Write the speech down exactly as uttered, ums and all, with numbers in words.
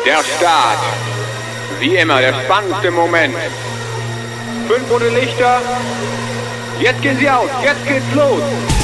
Der Start. Wie immer, der spannendste Moment. Fünf rote Lichter. Jetzt gehen sie aus. Jetzt geht's los.